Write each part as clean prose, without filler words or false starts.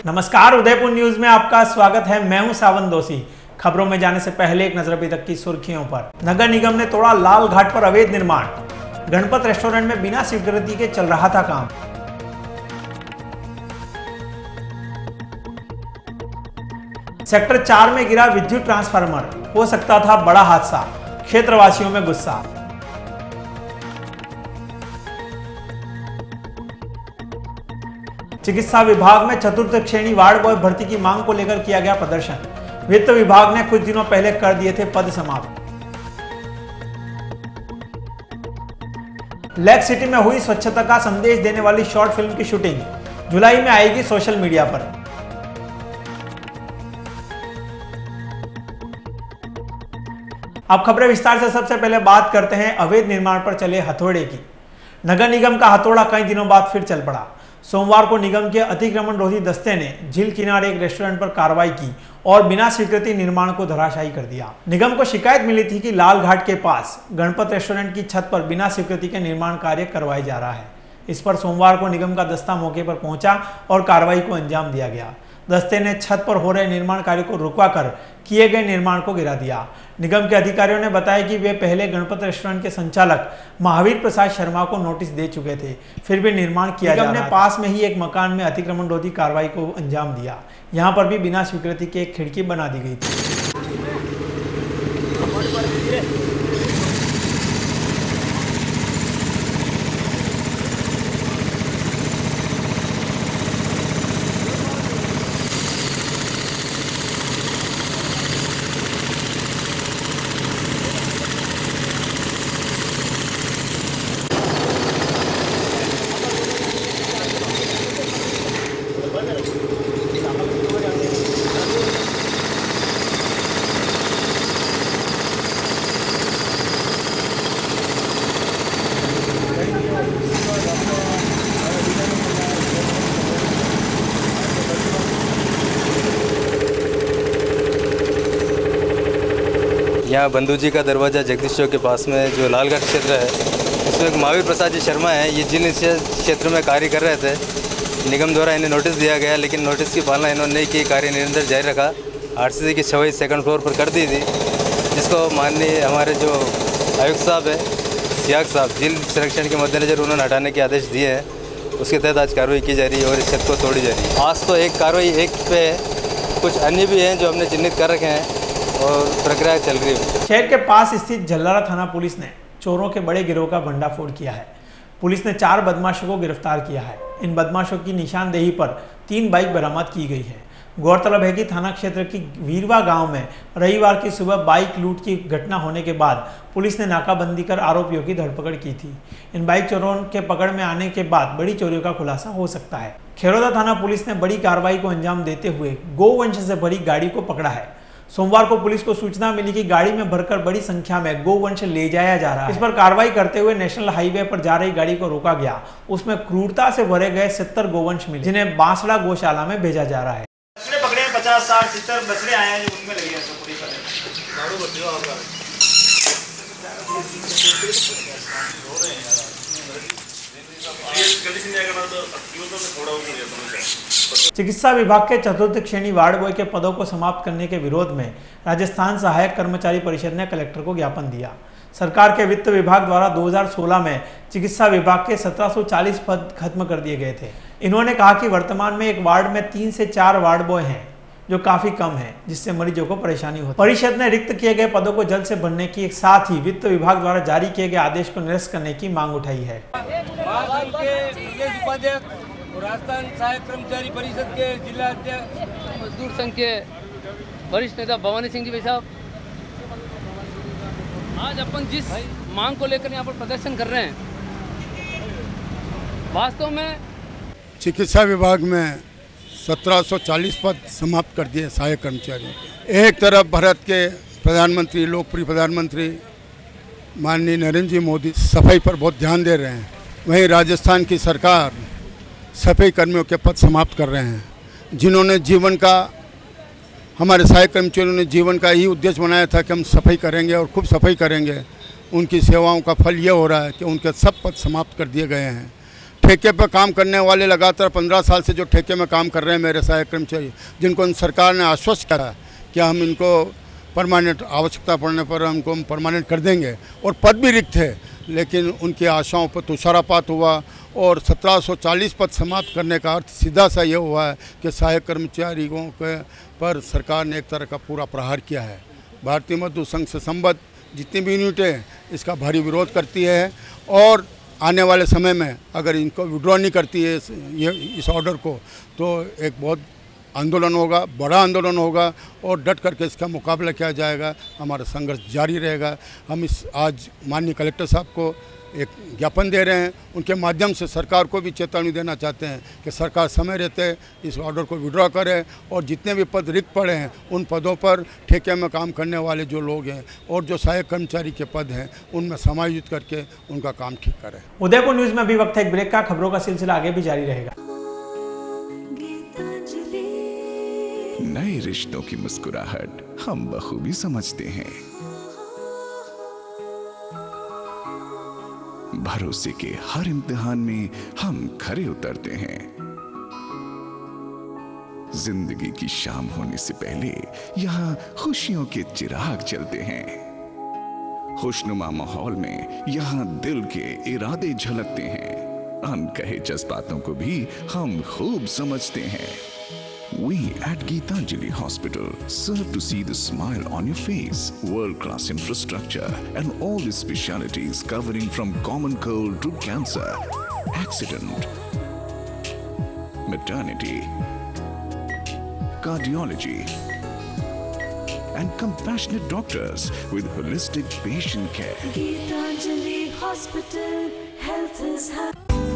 नमस्कार, उदयपुर न्यूज में आपका स्वागत है। मैं हूं सावन दोषी। खबरों में जाने से पहले एक नजर अभी तक की सुर्खियों पर। नगर निगम ने तोड़ा लाल घाट पर अवैध निर्माण। गणपत रेस्टोरेंट में बिना सिक्योरिटी के चल रहा था काम। सेक्टर 4 में गिरा विद्युत ट्रांसफार्मर, हो सकता था बड़ा हादसा। क्षेत्रवासियों में गुस्सा। चिकित्सा विभाग में चतुर्थ श्रेणी वार्ड बॉय भर्ती की मांग को लेकर किया गया प्रदर्शन। वित्त विभाग ने कुछ दिनों पहले कर दिए थे पद समाप्त। लेक सिटी में हुई स्वच्छता का संदेश देने वाली शॉर्ट फिल्म की शूटिंग जुलाई में आएगी सोशल मीडिया पर। अब खबरें विस्तार से। सबसे पहले बात करते हैं अवैध निर्माण पर चले हथौड़े की। नगर निगम का हथौड़ा कई दिनों बाद फिर चल पड़ा। सोमवार को निगम के अतिक्रमण रोधी दस्ते ने झील किनारे एक रेस्टोरेंट पर कार्रवाई की और बिना स्वीकृति निर्माण को धराशायी कर दिया। निगम को शिकायत मिली थी कि लाल घाट के पास गणपत रेस्टोरेंट की छत पर बिना स्वीकृति के निर्माण कार्य करवाया जा रहा है। इस पर सोमवार को निगम का दस्ता मौके पर पहुंचा और कार्रवाई को अंजाम दिया गया। दस्ते ने छत पर हो रहे निर्माण कार्य को रुकवाकर किए गए निर्माण को गिरा दिया। निगम के अधिकारियों ने बताया कि वे पहले गणपत रेस्टोरेंट के संचालक महावीर प्रसाद शर्मा को नोटिस दे चुके थे, फिर भी निर्माण किया जा रहा था। निगम ने पास में ही एक मकान में अतिक्रमण रोधी कार्रवाई को अंजाम दिया। यहां पर भी बिना स्वीकृति की एक खिड़की बना दी गई थी। यहाँ बंधु जी का दरवाज़ा जगदीश चौक के पास में जो लालगढ़ क्षेत्र है, इसमें एक महावीर प्रसाद जी शर्मा हैं। ये जिन क्षेत्र में कार्य कर रहे थे, निगम द्वारा इन्हें नोटिस दिया गया, लेकिन नोटिस की पालना इन्होंने नहीं की। कार्य निरंतर जारी रखा। आरसीसी की 26 सेकंड फ्लोर पर कर दी थी, जिसको माननीय हमारे जो आयुक्त साहब हैं, सियाग साहब, झील संरक्षण के मद्देनजर उन्होंने हटाने के आदेश दिए हैं। उसके तहत आज कार्रवाई की जा रही है और इस छत को तोड़ी जा रही है। आज तो एक कार्रवाई एक पे, कुछ अन्य भी हैं जो हमने चिन्हित कर रखे हैं और प्रक्रिया चल रही है। शहर के पास स्थित झल्लारा थाना पुलिस ने चोरों के बड़े गिरोह का भंडाफोड़ किया है। पुलिस ने 4 बदमाशों को गिरफ्तार किया है। इन बदमाशों की निशानदेही पर 3 बाइक बरामद की गई है। गौरतलब है कि थाना क्षेत्र की वीरवा गांव में रविवार की सुबह बाइक लूट की घटना होने के बाद पुलिस ने नाकाबंदी कर आरोपियों की धरपकड़ की थी। इन बाइक चोरों के पकड़ में आने के बाद बड़ी चोरियों का खुलासा हो सकता है। खेरोदा थाना पुलिस ने बड़ी कार्रवाई को अंजाम देते हुए गोवंश से भरी गाड़ी को पकड़ा है। सोमवार को पुलिस को सूचना मिली कि गाड़ी में भरकर बड़ी संख्या में गोवंश ले जाया जा रहा है। इस पर कार्रवाई करते हुए नेशनल हाईवे पर जा रही गाड़ी को रोका गया। उसमें क्रूरता से भरे गए 70 गोवंश मिले, जिन्हें बांसड़ा गौशाला में भेजा जा रहा है। पकड़े 50, 60, 70 बछड़े आए हैं जो उनमें लगे हैं। चिकित्सा विभाग के चतुर्थ श्रेणी वार्ड बॉय के पदों को समाप्त करने के विरोध में राजस्थान सहायक कर्मचारी परिषद ने कलेक्टर को ज्ञापन दिया। सरकार के वित्त विभाग द्वारा 2016 में चिकित्सा विभाग के 1740 पद खत्म कर दिए गए थे। इन्होंने कहा कि वर्तमान में एक वार्ड में 3 से 4 वार्ड बॉय हैं, जो काफी कम है, जिससे मरीजों को परेशानी होती है। परिषद ने रिक्त किए गए पदों को जल्द से भरने की एक साथ ही वित्त विभाग द्वारा जारी किए गए आदेश को निरस्त करने की मांग उठाई है। राजस्थान सहायक कर्मचारी परिषद के जिला अध्यक्ष मजदूर संघ के वरिष्ठ नेता भवानी सिंह जी भाई साहब, आज अपन जिस मांग को लेकर यहाँ पर प्रदर्शन कर रहे हैं, वास्तव में चिकित्सा विभाग में 1740 पद समाप्त कर दिए सहायक कर्मचारी। एक तरफ भारत के प्रधानमंत्री, लोकप्रिय प्रधानमंत्री माननीय नरेंद्र जी मोदी सफाई पर बहुत ध्यान दे रहे हैं, वहीं राजस्थान की सरकार सफाई कर्मियों के पद समाप्त कर रहे हैं, जिन्होंने जीवन का, हमारे सहायक कर्मचारियों ने जीवन का यही उद्देश्य बनाया था कि हम सफाई करेंगे और खूब सफाई करेंगे। उनकी सेवाओं का फल ये हो रहा है कि उनके सब पद समाप्त कर दिए गए हैं। ठेके पर काम करने वाले लगातार 15 साल से जो ठेके में काम कर रहे हैं मेरे सहायक कर्मचारी, जिनको सरकार ने आश्वस्त किया कि हम इनको परमानेंट आवश्यकता पड़ने पर हमको हम परमानेंट कर देंगे, और पद भी रिक्त है, लेकिन उनकी आशाओं पर तुषारापात हुआ और 1740 पद समाप्त करने का अर्थ सीधा सा ये हुआ है कि सहायक कर्मचारियों के पर सरकार ने एक तरह का पूरा प्रहार किया है। भारतीय मजदूर संघ से संबद्ध जितनी भी यूनिटें इसका भारी विरोध करती है, और आने वाले समय में अगर इनको विड्रॉ नहीं करती है इस ऑर्डर को, तो एक बहुत आंदोलन होगा, बड़ा आंदोलन होगा, और डट करके इसका मुकाबला किया जाएगा। हमारा संघर्ष जारी रहेगा। हम आज माननीय कलेक्टर साहब को एक ज्ञापन दे रहे हैं, उनके माध्यम से सरकार को भी चेतावनी देना चाहते हैं कि सरकार समय रहते इस ऑर्डर को विड्रॉ करे, और जितने भी पद रिक्त पड़े हैं उन पदों पर ठेके में काम करने वाले जो लोग हैं और जो सहायक कर्मचारी के पद हैं उनमें समायोजित करके उनका काम ठीक करें। उदयपुर न्यूज में अभी वक्त है एक ब्रेक का। खबरों का सिलसिला आगे भी जारी रहेगा। नए रिश्तों की मुस्कुराहट हम बखूबी समझते हैं। भरोसे के हर इम्तिहान में हम खरे उतरते हैं। जिंदगी की शाम होने से पहले यहाँ खुशियों के चिराग जलते हैं। खुशनुमा माहौल में यहाँ दिल के इरादे झलकते हैं। अनकहे जज्बातों को भी हम खूब समझते हैं। We at Geetanjali Hospital serve to see the smile on your face. World-class infrastructure and all the specialities covering from common cold to cancer, accident, maternity, cardiology, and compassionate doctors with holistic patient care. Geetanjali Hospital, health is happy.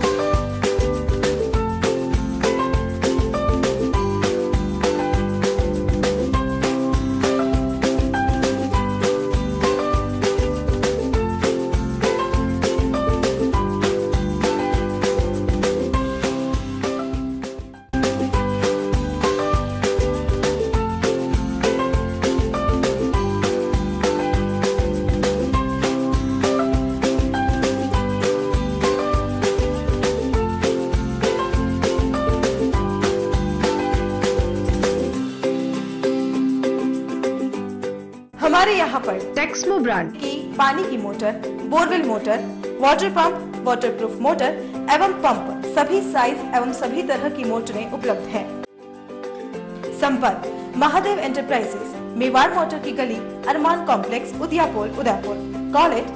हमारे यहाँ पर Texmo brand की पानी की motor, borewell motor, water pump, waterproof motor एवं pump सभी size एवं सभी तरह की मोटरें उपलब्ध हैं। संपर्क महादेव एंटरप्राइजेस, मेवाड़ मोटर की गली, Arman complex, Udaipur. Call it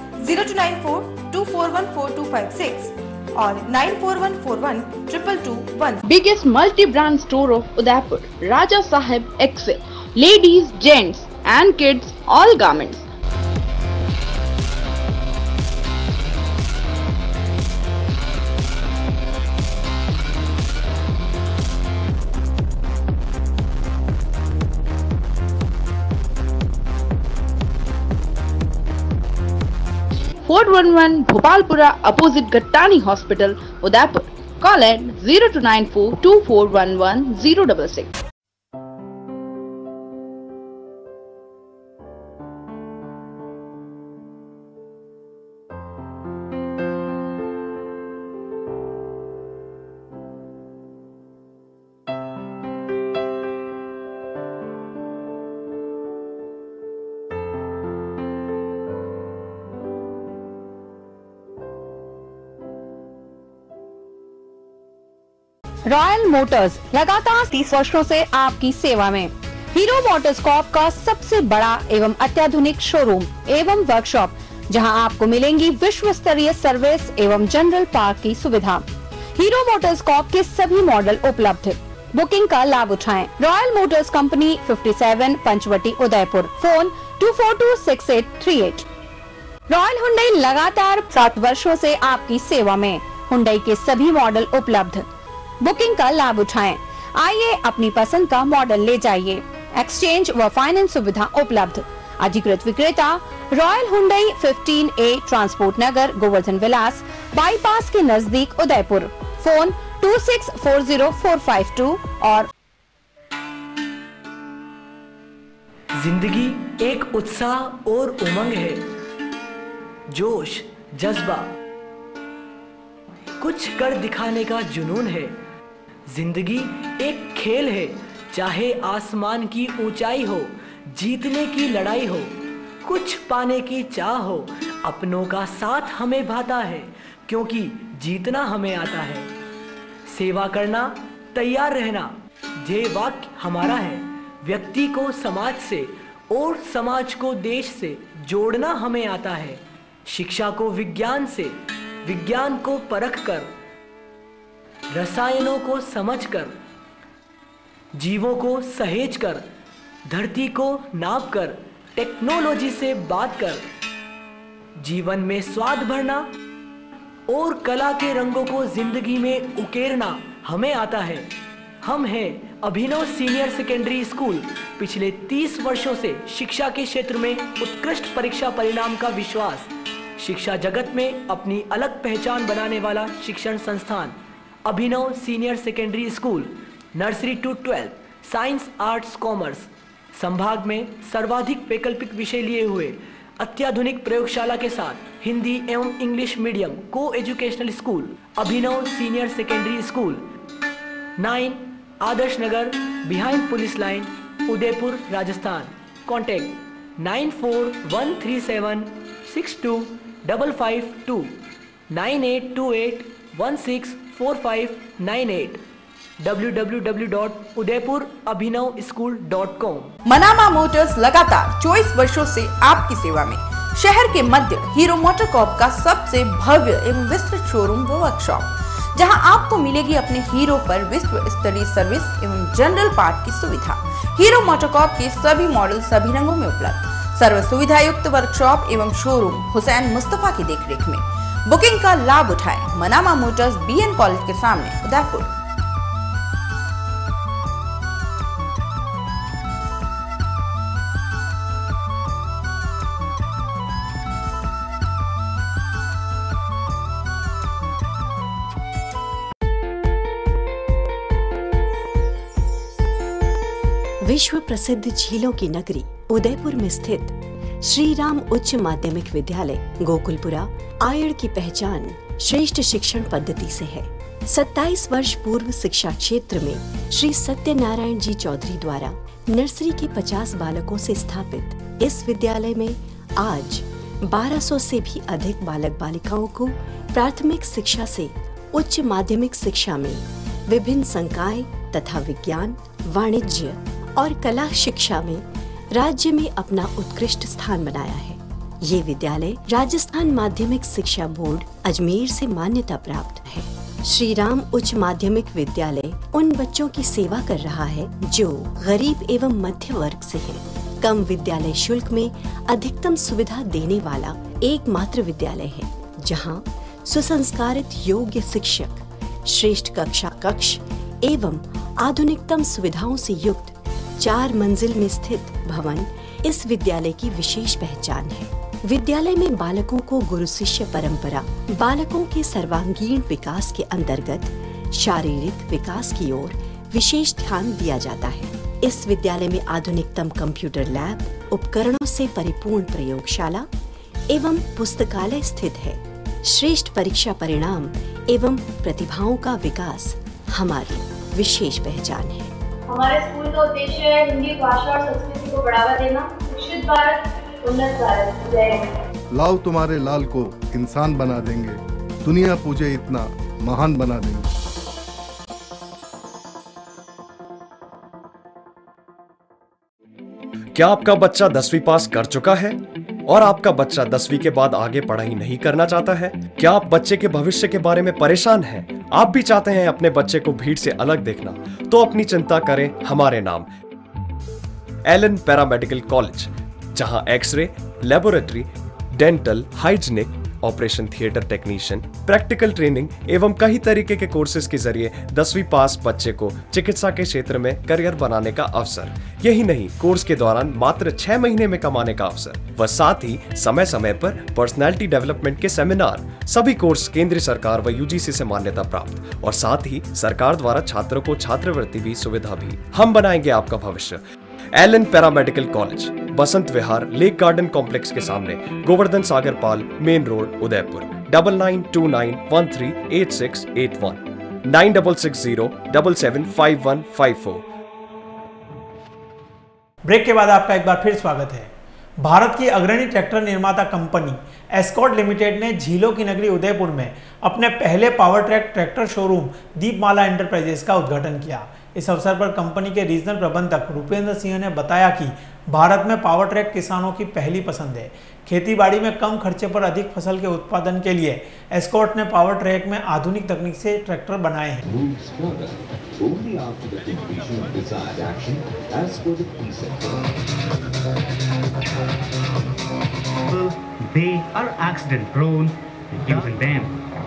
0294241426 और 9414122221। Biggest multi-brand store of Udaipur, Raja Sahib Excel, ladies, gents and kids, all garments. Fort 11 Bhopalpura opposite Gattani Hospital, Udaipur. Call at 029424110066. Royal motors लगातार 30 वर्षों से आपकी सेवा में। हीरो मोटर्सकॉर्प का सबसे बड़ा एवं अत्याधुनिक शोरूम एवं वर्कशॉप, जहां आपको मिलेंगी विश्व स्तरीय सर्विस एवं जनरल पार्क की सुविधा। हीरो मोटर्सकॉर्प के सभी मॉडल उपलब्ध। बुकिंग का लाभ उठाएं। Royal motors company 57 Panchvati Udaipur. Phone 24263838। Royal Hyundai लगातार 7 वर्षों से आपकी सेवा में। हुंडई के सभी मॉडल उपलब्ध। बुकिंग का लाभ उठाएं। आइए अपनी पसंद का मॉडल ले जाइए। एक्सचेंज व फाइनेंस सुविधा उपलब्ध। अधिकृत विक्रेता royal Hyundai 15A transport Nagar, Govardhan Vilas, bypass के नजदीक उदयपुर। फोन 26404552 और जिंदगी एक उत्साह और उमंग है, जोश, जज्बा, कुछ कर दिखाने का जुनून है। जिंदगी एक खेल है, चाहे आसमान की ऊंचाई हो, जीतने की लड़ाई हो, कुछ पाने की चाह हो, अपनों का साथ हमें भाता है, क्योंकि जीतना हमें आता है। सेवा करना, तैयार रहना, ध्येय वाक्य हमारा है। व्यक्ति को समाज से और समाज को देश से जोड़ना हमें आता है। शिक्षा को विज्ञान से, विज्ञान को परखकर, रसायनों को समझकर, जीवों को सहेजकर, धरती को नापकर, टेक्नोलॉजी से बात कर, जीवन में स्वाद भरना और कला के रंगों को जिंदगी में उकेरना हमें आता है। हम हैं अभिनव सीनियर सेकेंडरी स्कूल, पिछले 30 वर्षों से शिक्षा के क्षेत्र में उत्कृष्ट परीक्षा परिणाम का विश्वास, शिक्षा जगत में अपनी अलग पहचान बनाने वाला शिक्षण संस्थान। Abhinav senior secondary school, nursery to 12, science, arts, commerce. संभाग में सर्वाधिक वैकल्पिक विषय लिए हुए, अत्याधुनिक प्रयोगशाला के साथ हिंदी एवं English medium coeducational school. Abhinav senior secondary school, 9 Adarsh Nagar, behind police line, Udaipur, Rajasthan. Contact 9413762552, 9828164598, www.udaipurabhinavschool.com। Manama motors लगातार 24 वर्षों से आपकी सेवा में। शहर के मध्य हीरो मोटरकॉर्प का सबसे भव्य एवं विस्तृत शोरूम व वर्कशॉप, जहां आपको मिलेगी अपने हीरो पर विश्व स्तरीय सर्विस एवं जनरल पार्ट की सुविधा। हीरो मोटरकॉर्प के सभी मॉडल सभी रंगों में उपलब्ध। सर्व सुविधा युक्त वर्कशॉप एवं शोरूम हुसैन मुस्तफा की देखरेख में। बुकिंग का लाभ उठाएं। मनामा मोटर्स, BN कॉलेज के सामने, उदयपुर। विश्व प्रसिद्ध झीलों की नगरी उदयपुर में स्थित श्री राम उच्च माध्यमिक विद्यालय गोकुलपुरा आयड़ की पहचान श्रेष्ठ शिक्षण पद्धति से है। 27 वर्ष पूर्व शिक्षा क्षेत्र में श्री सत्यनारायण जी चौधरी द्वारा नर्सरी के 50 बालकों से स्थापित इस विद्यालय में आज 1200 से भी अधिक बालक बालिकाओं को प्राथमिक शिक्षा से उच्च माध्यमिक शिक्षा में विभिन्न संकाय तथा विज्ञान, वाणिज्य और कला शिक्षा में राज्य में अपना उत्कृष्ट स्थान बनाया है। ये विद्यालय राजस्थान माध्यमिक शिक्षा बोर्ड अजमेर से मान्यता प्राप्त है। श्री राम उच्च माध्यमिक विद्यालय उन बच्चों की सेवा कर रहा है जो गरीब एवं मध्य वर्ग से है। कम विद्यालय शुल्क में अधिकतम सुविधा देने वाला एकमात्र विद्यालय है, जहां सुसंस्कारित योग्य शिक्षक, श्रेष्ठ कक्ष एवं आधुनिकतम सुविधाओं से युक्त 4 मंजिल में स्थित भवन इस विद्यालय की विशेष पहचान है। विद्यालय में बालकों को गुरु शिष्य परंपरा, बालकों के सर्वांगीण विकास के अंतर्गत शारीरिक विकास की ओर विशेष ध्यान दिया जाता है। इस विद्यालय में आधुनिकतम कंप्यूटर लैब, उपकरणों से परिपूर्ण प्रयोगशाला एवं पुस्तकालय स्थित है। श्रेष्ठ परीक्षा परिणाम एवं प्रतिभाओं का विकास हमारी विशेष पहचान है। हमारे स्कूल का उद्देश्य है हिंदी भाषा और संस्कृति को बढ़ावा देना। शिक्षित भारत, उन्नत भारत। जय हिंद। लाओ तुम्हारे लाल को इंसान बना देंगे, दुनिया पूजे इतना महान बना देंगे। क्या आपका बच्चा 10वीं पास कर चुका है और आपका बच्चा 10वीं के बाद आगे पढ़ाई नहीं करना चाहता है? क्या आप बच्चे के भविष्य के बारे में परेशान हैं? आप भी चाहते हैं अपने बच्चे को भीड़ से अलग देखना? तो अपनी चिंता करें हमारे नाम, एलन पैरामेडिकल कॉलेज, जहां x ray, laboratory, dental, hygienic, operation theatre technician, practical training एवं कई तरीके के कोर्सेज के जरिए 10वीं पास बच्चे को चिकित्सा के क्षेत्र में करियर बनाने का अवसर। यही नहीं, कोर्स के दौरान मात्र 6 महीने में कमाने का अवसर व साथ ही समय समय पर पर्सनालिटी डेवलपमेंट के सेमिनार। सभी कोर्स केंद्र सरकार व UGC से मान्यता प्राप्त और साथ ही सरकार द्वारा छात्रों को छात्रवृत्ति भी सुविधा भी। हम बनाएंगे आपका भविष्य। Allen paramedical college, Basant Vihar, lake garden complex के सामने, Govardhan Sagar Pal, main road, Udaipur. 9929138681 9660775154। Break के बाद आपका एक बार फिर स्वागत है। भारत की अग्रणी ट्रैक्टर निर्माता कंपनी एस्कॉर्ट लिमिटेड ने झीलों की नगरी उदयपुर में अपने पहले power track tractor showroom Deepmala enterprises का उद्घाटन किया। इस अवसर पर कंपनी के रीजनल प्रबंधक रुपेंद्र सिंह ने बताया कि भारत में पावर ट्रैक किसानों की पहली पसंद है। खेतीबाड़ी में कम खर्चे पर अधिक फसल के उत्पादन के लिए एस्कॉर्ट ने पावर ट्रैक में आधुनिक तकनीक से ट्रैक्टर बनाए हैं। They are accident prone using them.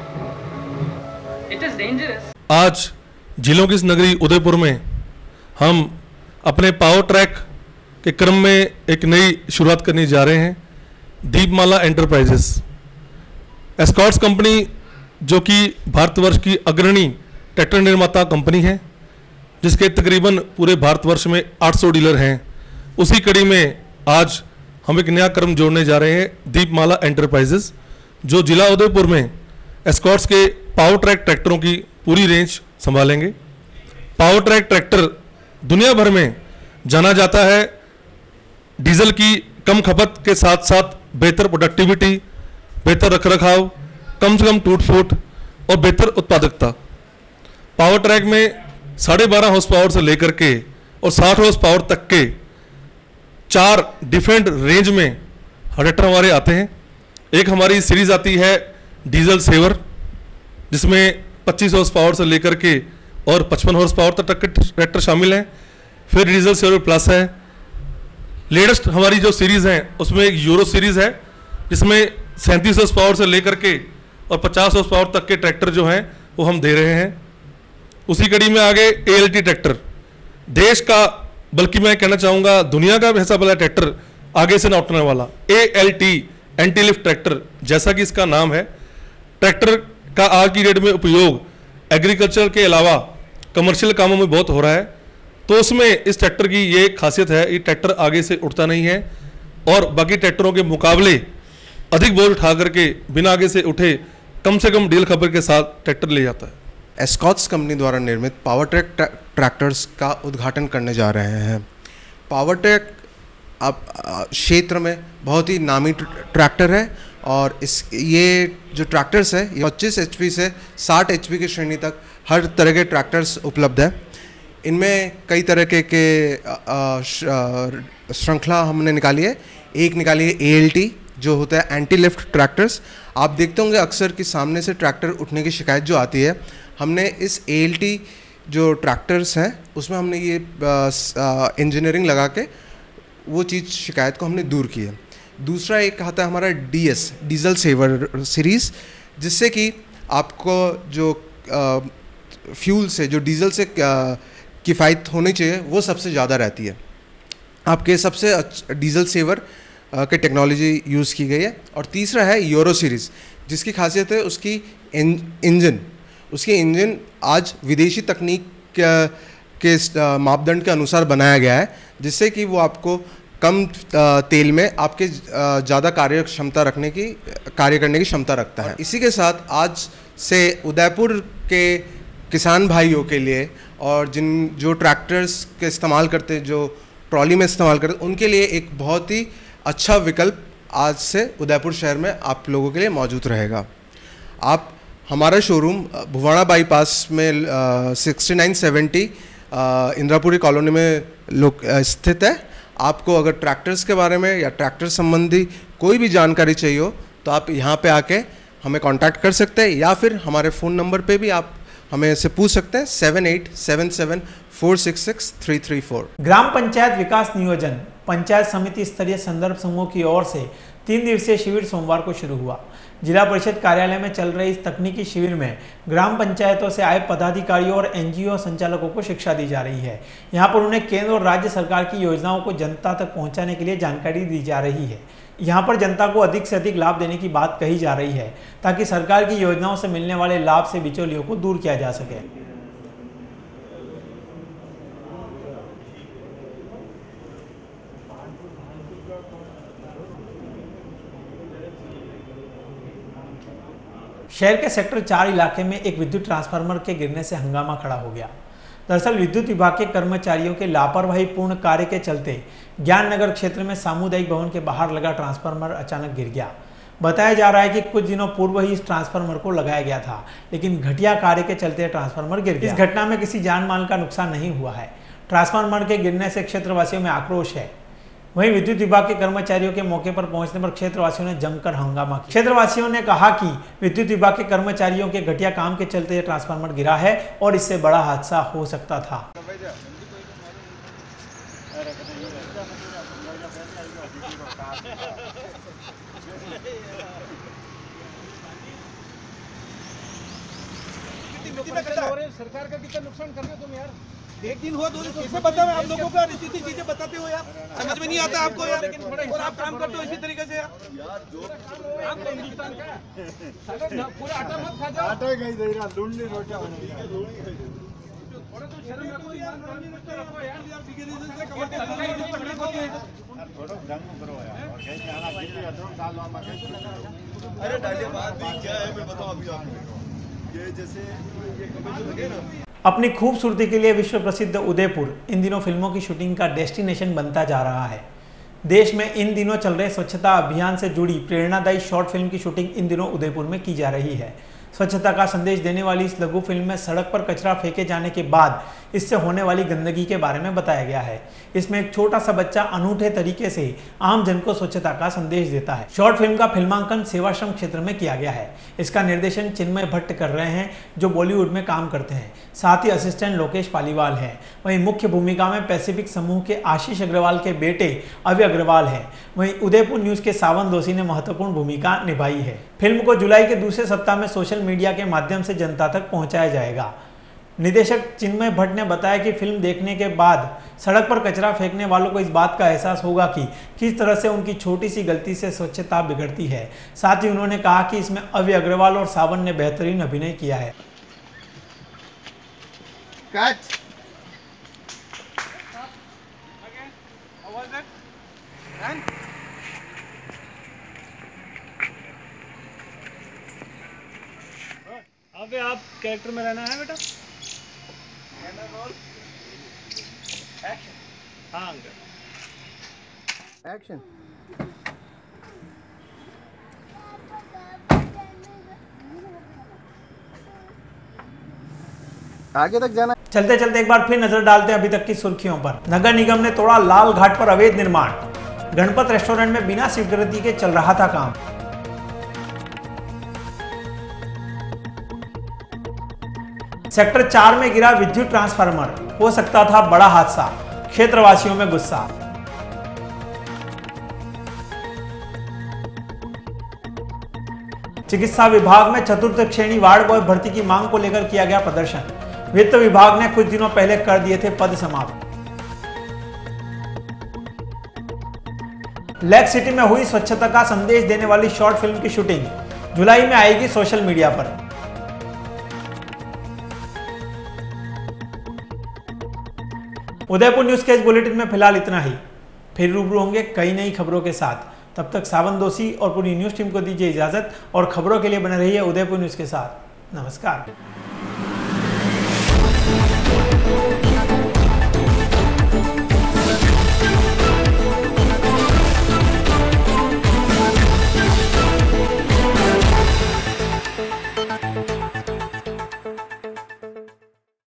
It is dangerous. आज झीलों की इस नगरी उदयपुर में हम अपने पावर ट्रैक के क्रम में एक नई शुरुआत करने जा रहे हैं। दीपमाला एंटरप्राइजेस एस्कॉर्ट्स कंपनी जो कि भारतवर्ष की अग्रणी ट्रैक्टर निर्माता कंपनी है, जिसके तकरीबन पूरे भारतवर्ष में 800 डीलर हैं। उसी कड़ी में आज हम एक नया क्रम जोड़ने जा रहे हैं, दीपमाला एंटरप्राइजेस, जो जिला उदयपुर में एस्कॉर्ट्स के पावर ट्रैक ट्रैक्टरों की पूरी रेंज संभालेंगे। पावर ट्रैक ट्रैक्टर दुनिया भर में जाना जाता है डीजल की कम खपत के साथ साथ बेहतर प्रोडक्टिविटी, बेहतर रखरखाव, कम से कम टूट फूट और बेहतर उत्पादकता। पावर ट्रैक में 12.5 हॉर्स पावर से लेकर के और 60 हॉर्स पावर तक के 4 डिफरेंट रेंज में ट्रैक्टर हमारे आते हैं। एक हमारी सीरीज आती है डीजल सेवर, जिसमें 25 हॉर्स पावर से लेकर के और 55 हॉर्स पावर तक के ट्रैक्टर शामिल हैं। फिर डीजल सेवर प्लस है। लेटेस्ट हमारी जो सीरीज़ है उसमें एक यूरो सीरीज़ है, जिसमें 37 हॉर्स पावर से लेकर के और 50 हॉर्स पावर तक के ट्रैक्टर जो हैं वो हम दे रहे हैं। उसी कड़ी में आगे ALT ट्रैक्टर, देश का बल्कि मैं कहना चाहूँगा दुनिया का भी ऐसा बड़ा ट्रैक्टर आगे से न उठने वाला ALT एंटी लिफ्ट ट्रैक्टर, जैसा कि इसका नाम है। ट्रैक्टर का आज की डेट में उपयोग एग्रीकल्चर के अलावा कमर्शियल कामों में बहुत हो रहा है, तो उसमें इस ट्रैक्टर की ये खासियत है, ये ट्रैक्टर आगे से उठता नहीं है और बाकी ट्रैक्टरों के मुकाबले अधिक बोझ उठा करके बिना आगे से उठे कम से कम डील खबर के साथ ट्रैक्टर ले जाता है। एस्कॉर्ट्स कंपनी द्वारा निर्मित पावर ट्रैक ट्रैक्टर्स का उद्घाटन करने जा रहे हैं। पावर ट्रैक अब क्षेत्र में बहुत ही नामी ट्रैक्टर है और ये जो ट्रैक्टर्स है ये 25 HP से 60 HP की श्रेणी तक हर तरह के ट्रैक्टर्स उपलब्ध है। इनमें कई तरह के श्रृंखला हमने निकाली है। एक निकाली है ALT, जो होता है एंटी लिफ्ट ट्रैक्टर्स। आप देखते होंगे अक्सर कि सामने से ट्रैक्टर उठने की शिकायत जो आती है, हमने इस ALT जो ट्रैक्टर्स हैं उसमें हमने ये इंजीनियरिंग लगा के वो चीज़ शिकायत को हमने दूर की है। दूसरा एक आता है हमारा DS डीजल सेवर सीरीज़, जिससे कि आपको जो फ्यूल से जो डीजल से किफ़ायत होनी चाहिए वो सबसे ज़्यादा रहती है। आपके सबसे डीजल सेवर के टेक्नोलॉजी यूज़ की गई है। और तीसरा है यूरो सीरीज़, जिसकी खासियत है उसकी इंजन आज विदेशी तकनीक के मापदंड के अनुसार बनाया गया है, जिससे कि वो आपको कम तेल में आपके ज़्यादा कार्य करने की क्षमता रखता है। इसी के साथ आज से उदयपुर के किसान भाइयों के लिए और जो ट्रैक्टर्स के इस्तेमाल करते हैं, जो ट्रॉली में इस्तेमाल करते हैं, उनके लिए एक बहुत ही अच्छा विकल्प आज से उदयपुर शहर में आप लोगों के लिए मौजूद रहेगा। आप हमारा शोरूम भुवाणा बाईपास में 6970 इंदिरापुरी कॉलोनी में स्थित है। आपको अगर ट्रैक्टर्स के बारे में या ट्रैक्टर संबंधी कोई भी जानकारी चाहिए हो तो आप यहाँ पे आके हमें कांटेक्ट कर सकते हैं, या फिर हमारे फ़ोन नंबर पे भी आप हमें से पूछ सकते हैं 7877466334। ग्राम पंचायत विकास नियोजन पंचायत समिति स्तरीय संदर्भ समूह की ओर से 3 दिवसीय शिविर सोमवार को शुरू हुआ। जिला परिषद कार्यालय में चल रहे इस तकनीकी शिविर में ग्राम पंचायतों से आए पदाधिकारियों और NGO संचालकों को शिक्षा दी जा रही है। यहाँ पर उन्हें केंद्र और राज्य सरकार की योजनाओं को जनता तक पहुँचाने के लिए जानकारी दी जा रही है। यहाँ पर जनता को अधिक से अधिक लाभ देने की बात कही जा रही है, ताकि सरकार की योजनाओं से मिलने वाले लाभ से बिचौलियों को दूर किया जा सके। शहर के सेक्टर 4 इलाके में एक विद्युत ट्रांसफार्मर के गिरने से हंगामा खड़ा हो गया। दरअसल विद्युत विभाग के कर्मचारियों के लापरवाही पूर्ण कार्य के चलते ज्ञान नगर क्षेत्र में सामुदायिक भवन के बाहर लगा ट्रांसफार्मर अचानक गिर गया। बताया जा रहा है कि कुछ दिनों पूर्व ही इस ट्रांसफार्मर को लगाया गया था, लेकिन घटिया कार्य के चलते ट्रांसफार्मर गिर गया। इस घटना में किसी जान माल का नुकसान नहीं हुआ है। ट्रांसफार्मर के गिरने से क्षेत्रवासियों में आक्रोश है। वहीं विद्युत विभाग के कर्मचारियों के मौके पर पहुंचने पर क्षेत्रवासियों ने जमकर हंगामा किया। क्षेत्रवासियों ने कहा कि विद्युत विभाग के कर्मचारियों के घटिया काम के चलते ट्रांसफार्मर गिरा है और इससे बड़ा हादसा हो सकता था। सरकार का कितना नुकसान कर रहे हो तुम यार। एक दिन हुआ 2 दिन कैसे बताओ आप लोगों को, इतनी चीजें बताते हो यार, समझ में नहीं आता आपको यार। लेकिन थोड़ा हिसाब काम करते हो इसी तरीके से यार। आप हिंदुस्तान का पूरा आटा मत खा जाओ। आटा गई दे रहा लूंडी रोटा थोड़ा तो शर्म रखो, ईमानदारी रखो यार। ठेकेदार से कमाई तकलीफ होती है। थोड़ा ढंग करो यार। और कहीं आना दिल्ली अदरों साल में कैसे। अरे डालिए बात भी क्या है मैं बताऊं अभी आपको। ये जैसे ये कमेटी लगे ना, अपनी खूबसूरती के लिए विश्व प्रसिद्ध उदयपुर इन दिनों फिल्मों की शूटिंग का डेस्टिनेशन बनता जा रहा है। देश में इन दिनों चल रहे स्वच्छता अभियान से जुड़ी प्रेरणादायी शॉर्ट फिल्म की शूटिंग इन दिनों उदयपुर में की जा रही है। स्वच्छता का संदेश देने वाली इस लघु फिल्म में सड़क पर कचरा फेंके जाने के बाद इससे होने वाली गंदगी के बारे में बताया गया है। इसमें एक छोटा सा बच्चा अनूठे तरीके से आम जन को स्वच्छता का संदेश देता है। शॉर्ट फिल्म का फिल्मांकन सेवाश्रम क्षेत्र में किया गया है। इसका निर्देशन चिन्मय भट्ट कर रहे हैं, जो बॉलीवुड में काम करते हैं। साथ ही असिस्टेंट लोकेश पालीवाल है। वहीं मुख्य भूमिका में पैसिफिक समूह के आशीष अग्रवाल के बेटे अभय अग्रवाल है। वहीं उदयपुर न्यूज के सावन दोषी ने महत्वपूर्ण भूमिका निभाई है। फिल्म को जुलाई के दूसरे सप्ताह में सोशल मीडिया के माध्यम से जनता तक पहुंचाया जाएगा। निदेशक चिन्मय भट्ट ने बताया कि फिल्म देखने के बाद सड़क पर कचरा फेंकने वालों को इस बात का एहसास होगा कि किस तरह से उनकी छोटी सी गलती से स्वच्छता बिगड़ती है। साथ ही उन्होंने कहा कि इसमें अभय अग्रवाल और सावन ने बेहतरीन अभिनय किया है। अबे आप कैरेक्टर में रहना है बेटा। हाँ एक्शन। आगे तक जाना। चलते चलते एक बार फिर नजर डालते हैं अभी तक की सुर्खियों पर। नगर निगम ने तोड़ा लाल घाट पर अवैध निर्माण। गणपत रेस्टोरेंट में बिना सिक्योरिटी के चल रहा था काम। सेक्टर 4 में गिरा विद्युत ट्रांसफार्मर, हो सकता था बड़ा हादसा। क्षेत्रवासियों में गुस्सा। चिकित्सा विभाग में चतुर्थ श्रेणी वार्ड बॉय भर्ती की मांग को लेकर किया गया प्रदर्शन। वित्त विभाग ने कुछ दिनों पहले कर दिए थे पद समाप्त। लेक सिटी में हुई स्वच्छता का संदेश देने वाली शॉर्ट फिल्म की शूटिंग जुलाई में आएगी सोशल मीडिया पर। उदयपुर न्यूज के इस बुलेटिन में फिलहाल इतना ही। फिर रूबरू होंगे कई नई खबरों के साथ। तब तक सावन दोषी और पूरी न्यूज टीम को दीजिए इजाजत और खबरों के लिए बने रहिए उदयपुर न्यूज के साथ। नमस्कार।